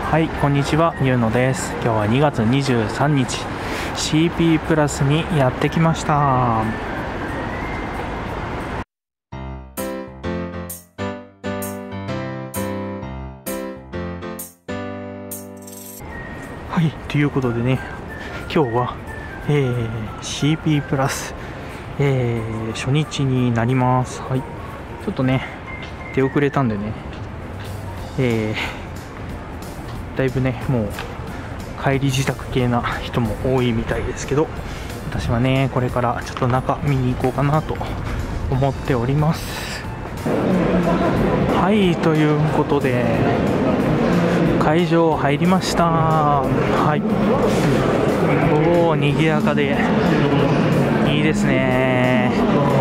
はい、こんにちは、ゆうのです。今日は2月23日 CP プラスにやってきました。はい、ということでね、今日は、CP プラス、初日になります。はい、ちょっとね、出遅れたんでね、だいぶね、もう帰り自宅系な人も多いみたいですけど、私はね、これからちょっと中見に行こうかなと思っております。はい、ということで会場入りました。はい、おお、賑やかでいいですね。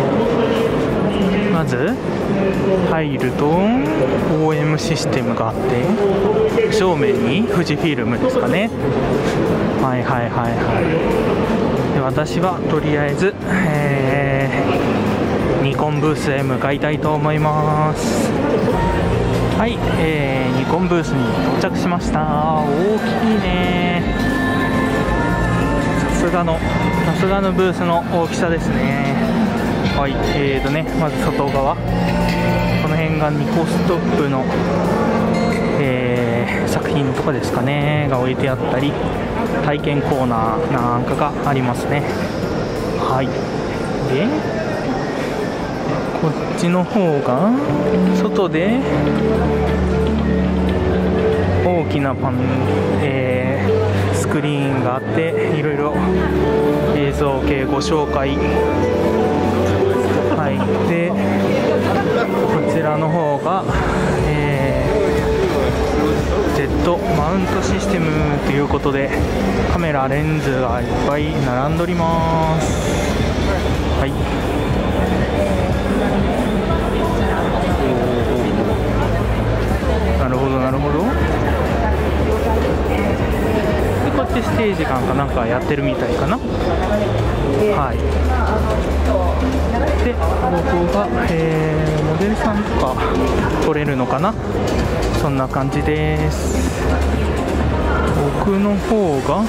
まず入ると OM システムがあって、正面に富士フィルムですかね。はいはいはいはい。で、私はとりあえず、ニコンブースへ向かいたいと思います。はい、ニコンブースに到着しました。大きいね。さすがのブースの大きさですね。はい、まず外側、この辺がニコストップの、作品とかですかねが置いてあったり、体験コーナーなんかがありますね。はい、でこっちの方が外で大きなスクリーンがあって、いろいろ映像系ご紹介。はい、でこちらの方が、Z マウントシステムということで、カメラレンズがいっぱい並んでおります。はい、なるほどなるほど。でこっちステージ感かなんかやってるみたいかな。はい、でここが、モデルさんとか撮れるのかな、そんな感じです。奥の方が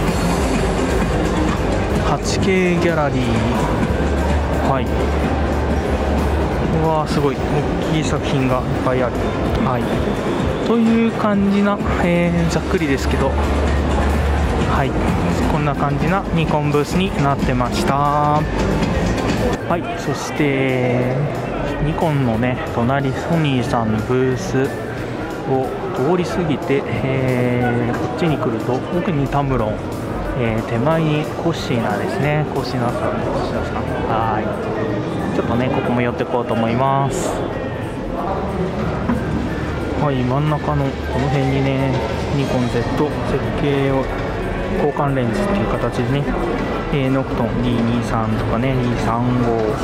8K ギャラリー。はい、うわー、すごい大きい作品がいっぱいある。はい、という感じな、ざっくりですけど、はい、こんな感じなニコンブースになってました。はい、そしてニコンのね隣、ソニーさんのブースを通り過ぎて、こっちに来ると奥にタムロン、手前にコシナですね。コシナさん。はい、ちょっとねここも寄っていこうと思います。はい、真ん中のこの辺にね、ニコン Z 設計を交換レンズっていう形でね、ノクトン D23 とかね D35、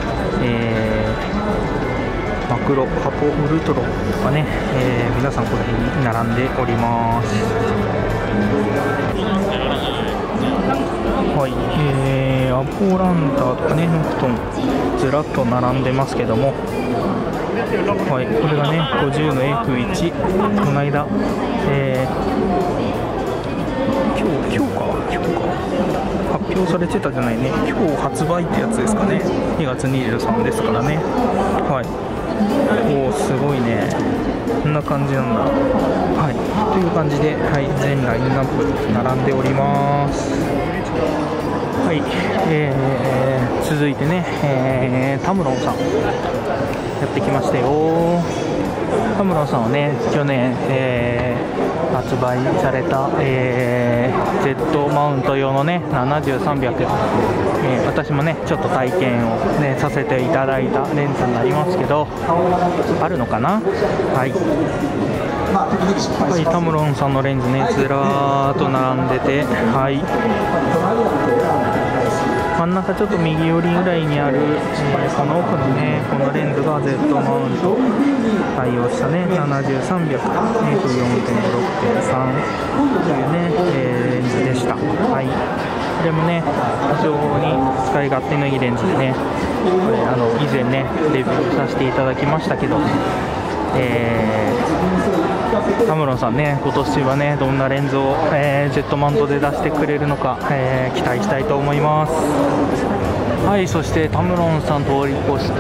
マクロハポウルトロとかね、皆さんこの辺に並んでおります。はい、アポランターとかね、ノクトンずらっと並んでますけども、はい、これがね50の F1、この間、今日か発表されてたじゃないね、今日発売ってやつですかね。2月23ですからね。はい、おお、すごいね、こんな感じなんだ。はい、という感じで、はい、全ラインナップ並んでおります。はい、続いてね、タムロンさんやってきましたよ。タムロンさんはね、去年、発売された、Z マウント用のね70-300、私もねちょっと体験を、ね、させていただいたレンズになりますけど、あるのかな。はい、はい、タムロンさんのレンズねずらーっと並んでて、はい、真ん中ちょっと右寄りぐらいにある、この奥にねこのレンズが Z マウント対応したね 70-300 F4.6.3 というね、レンズでした。はい、これもね非常に使い勝手のいいレンズでね、これ以前ねレビューさせていただきましたけど、 タムロンさんね、今年はねどんなレンズを、ジェットマウントで出してくれるのか、期待したいと思います。はい、そしてタムロンさん通り越して、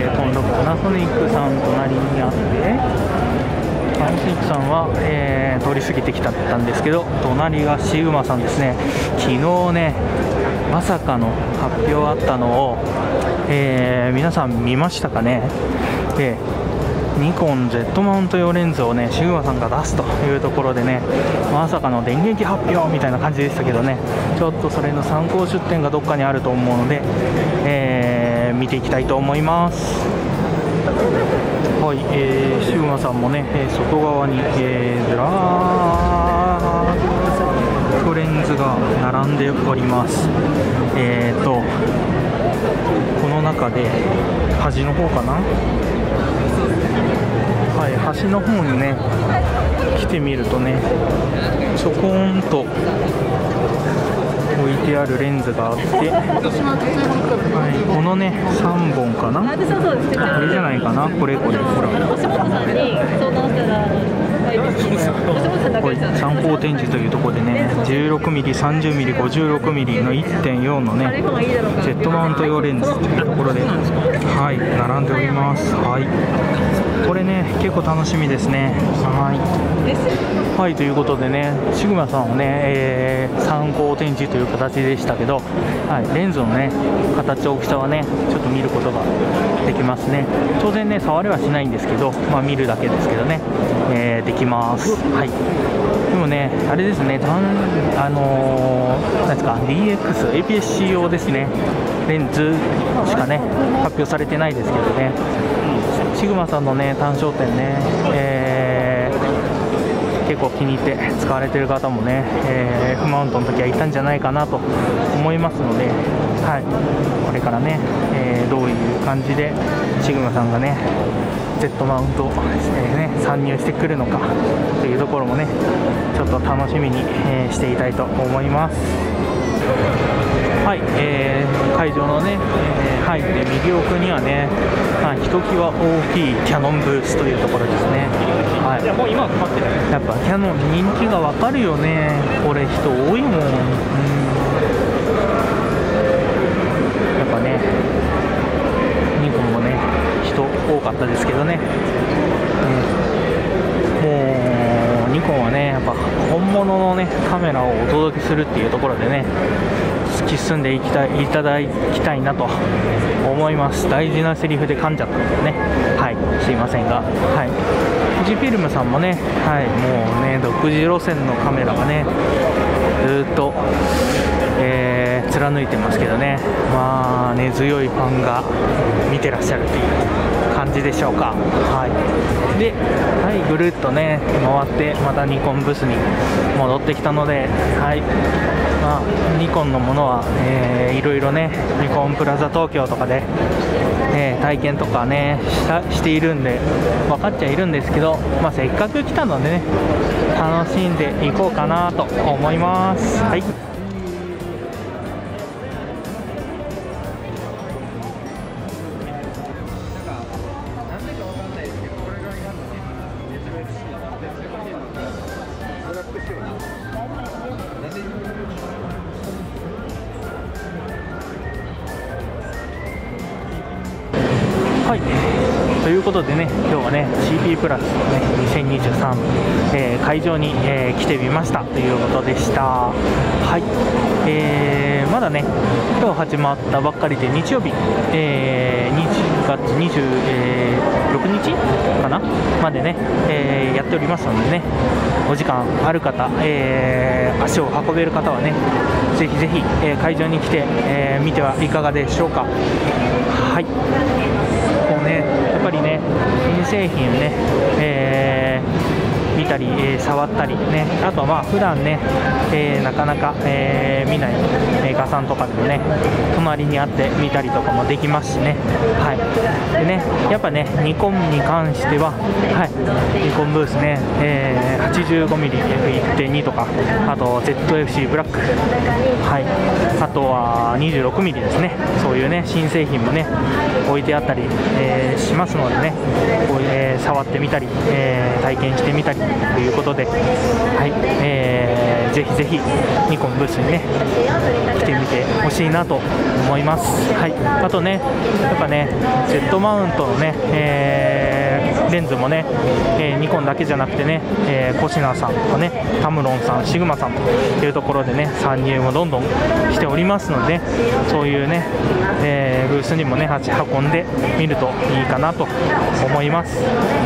今度パナソニックさん隣にあって、パナソニックさんは、通り過ぎてきたんですけど、隣がシグマさんですね。昨日ねまさかの発表あったのを、皆さん見ましたかね。でニコン Z マウント用レンズをねシグマさんが出すというところでね、まさかの電撃発表みたいな感じでしたけどね、ちょっとそれの参考出展がどっかにあると思うので、見ていきたいと思います。はい、シグマさんもね、外側に、ずらーっとレンズが並んでおります。この中で端の方かな、はい、端の方にね来てみるとね、ちょこんと置いてあるレンズがあって、はい、このね3本かな、これじゃないかな、これほら、参考展示というところでね 16mm、30mm、56mm の 1.4 のねジェットマウント用レンズというところで、はい、並んでおります。はい、これね結構楽しみですね。はい、ということでねシグマさんはね、参考展示という形でしたけど、はい、レンズのね形大きさはねちょっと見ることができますね。当然ね触れはしないんですけど、見るだけですけどね、できます。はい、でもねあれですね、なんですか DX APS-C 用ですね、レンズしかね発表されてないですけどね、シグマさんのね単焦点ね、結構気に入って使われている方もね、F マウントの時はいたんじゃないかなと思いますので、はい、これからね、どういう感じでシグマさんがね Z マウントですね参入してくるのかというところもねちょっと楽しみに、していたいと思います。はい、会場のね、入って右奥にはね、ひときわ大きいキヤノンブースというところですね。はい、やっぱキヤノン人気が分かるよね、これ人多いもん。やっぱねニコンもね人多かったですけどね、もうニコンはねやっぱ本物のねカメラをお届けするっていうところでね突き進んでいただきたいなと思います。大事なセリフで噛んじゃったんですね。はい、すいませんが、はい、富士フィルムさんもね、はい、もうね独自路線のカメラがねずっと、貫いてますけどね、根強いファンが見てらっしゃるという感じでしょうか。はい、で、はい、ぐるっとね回ってまたニコンブースに戻ってきたので、はい、ニコンのものは、いろいろねニコンプラザ東京とかで、体験とかねしているんで分かっちゃいるんですけど、せっかく来たのでね楽しんでいこうかなと思います。はい、はい、ということでね今日はね CP プラス、ね、2023、会場に、来てみましたということでした。はい、まだね今日始まったばっかりで日曜日、2月26日かなまでね、やっておりますのでね、お時間ある方、足を運べる方はねぜひぜひ、会場に来て、見てはいかがでしょうか。はい、こうねやっぱりね新製品ね、 見たり、触ったりね、あとはまあ普段ね、なかなか、見ないメーカーさんとかでもね、隣にあって見たりとかもできますしね。はい、でね、やっぱね、ニコンに関しては、はい、ニコンブースね、85mmF1.2 とか、あと ZFC ブラック、はい、あとは 26mm ですね、そういうね、新製品もね、置いてあったり、しますのでね、こういう、触ってみたり、体験してみたりということで、はい、ぜひぜひニコンブースにね来てみてほしいなと思います。はい、あとね、やっぱね Z マウントのね、レンズもね、ニコンだけじゃなくてね、コシナさんとかね、タムロンさん、シグマさんというところでね参入もどんどんしておりますので、そういうね、ブースにもね足運んでみるといいかなと思います。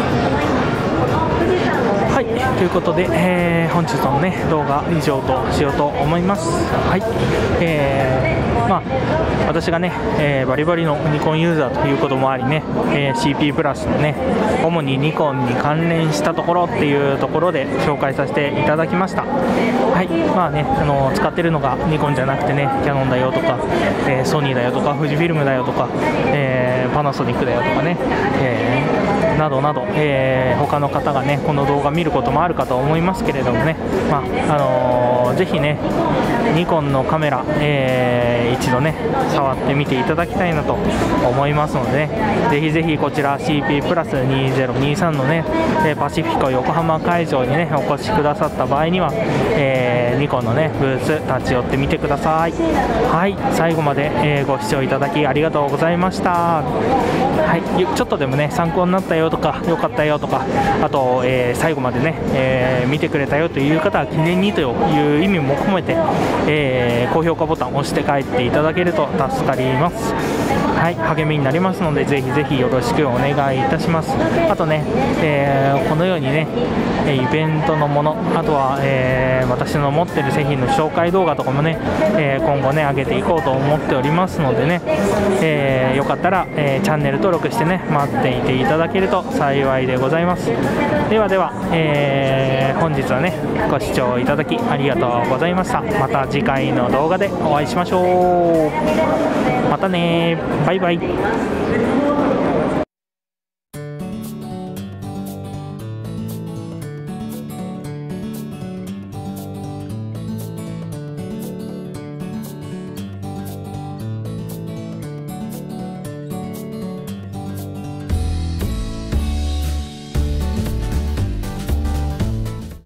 はい、ということで、本日の、ね、動画以上としようと思います。はい、まあ、私がね、バリバリのニコンユーザーということもありね、CP プラスのね、主にニコンに関連したところっていうところで紹介させていただきました。はい、まあね、使ってるのがニコンじゃなくてね、キヤノンだよとか、ソニーだよとか、富士フィルムだよとか、パナソニックだよとかね、などなど、他の方がねこの動画見ることもあるかと思いますけれどもね、まあぜひねニコンのカメラ、一度ね触ってみていただきたいなと思いますのでね、ぜひぜひこちら CP プラス2023のねパシフィコ横浜会場にねお越しくださった場合には、ニコンのねブース立ち寄ってみてください。はい、最後まで、ご視聴いただきありがとうございました。はい、ちょっとでもね参考になったよとか良かったよとか、あと、最後までね、見てくれたよという方は記念にという意味も込めて、高評価ボタンを押して帰っていただけると助かります。はい、励みになりますのでぜひぜひよろしくお願いいたします。あとね、このようにねイベントのもの、あとは、私の持ってる製品の紹介動画とかもね、今後ね上げていこうと思っておりますのでね、よかったら、チャンネル登録してね待っていていただけると幸いでございます。ではでは、本日はねご視聴いただきありがとうございました。また次回の動画でお会いしましょう。またね、バイバイ。